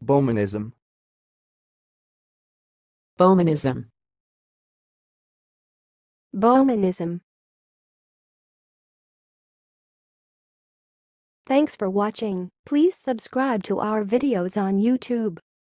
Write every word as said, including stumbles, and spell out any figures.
Bohemianism. Bohemianism. Bohemianism. Thanks for watching. Please subscribe to our videos on YouTube.